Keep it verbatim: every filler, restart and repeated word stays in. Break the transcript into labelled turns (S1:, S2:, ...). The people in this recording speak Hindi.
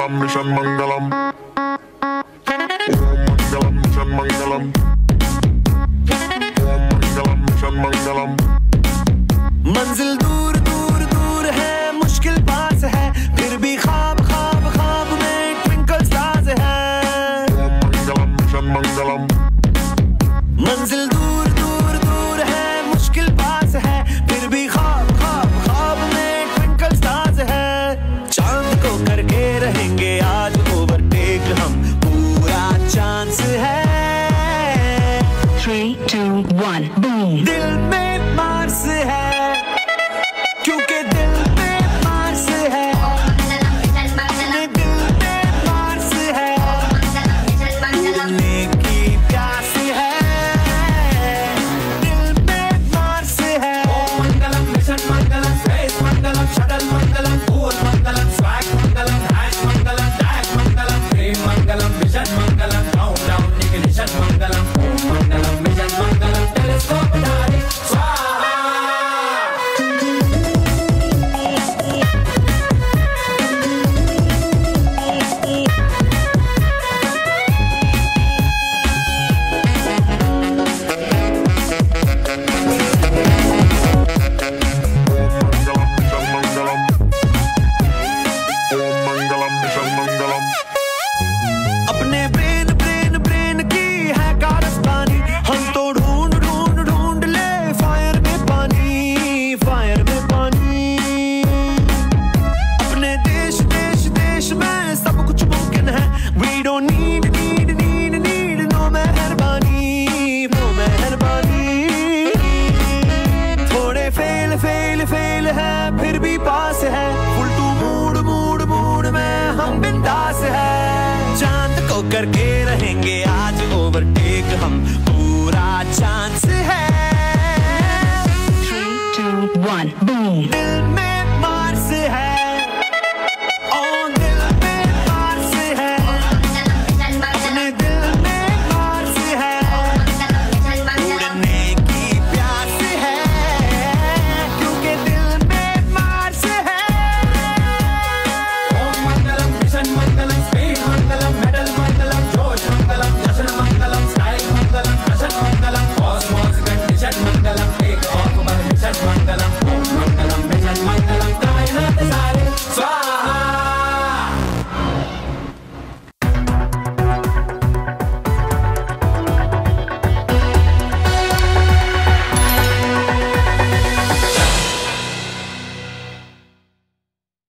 S1: मंगलम मिशन मंगलम, ओम मंगलम मिशन मंगलम, ओम मंगलम मिशन मंगलम।
S2: मंजिल दूर दूर दूर है, मुश्किल पास है, फिर भी ख्वाब ख्वाब ख्वाब में ट्विंकल स्टार्स है।
S1: ओम मंगलम मिशन मंगलम।
S2: मंजिल दूर दूर दूर है, मुश्किल पास है, फिर भी ख्वाब ख्वाब ख्वाब में ट्विंकल स्टार्स है। चांद को करके रहेंगे आज ओवरटेक हम, पूरा चांस है।
S3: Three, two, one, boom.
S2: दिल में मार्स है, क्योंकि दिल में मार्स है, दिल में मार्स है, उड़ने की प्यास है, दिल में मार्स है।
S4: मंगलम मिशन मंगलम, स्पेस मंगलम, शटल मंगलम, कूल मंगलम, स्वैग मंगलम, हैश मंगलम, टैग मंगलम, ड्रीम मंगलम, विजन मंगलम, काउंटडाउन इग्निशन मंगलम, ओम मंगलम मिशन मंगलम, टेलीस्कोप डायरेक्ट स्वाहा।
S2: अपने ब्रेन ब्रेन ब्रेन की है कारस्तानी, हम तो ढूंढ ढूंढ ढूंढ ले फायर में पानी, फायर में पानी। अपने देश देश देश में सब कुछ मुमकिन है, we don't need need need need no मेहरबानी, नो मेहरबानी। थोड़े फेल फेल फेल है, फिर भी पास है, full to mood mood mood में हम बिंदास है। चांद को करके रहेंगे आज ओवरटेक हम, पूरा चांस है।
S3: Three, two, one, boom.
S2: दिल में